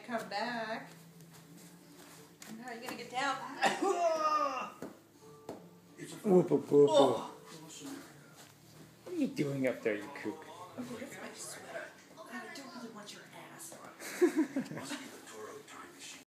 come back. How are you gonna get down? Whoop, whoop, whoop. Oh. What are you doing up there, you kook? Oh, that's my sweater. I don't really want your ass on.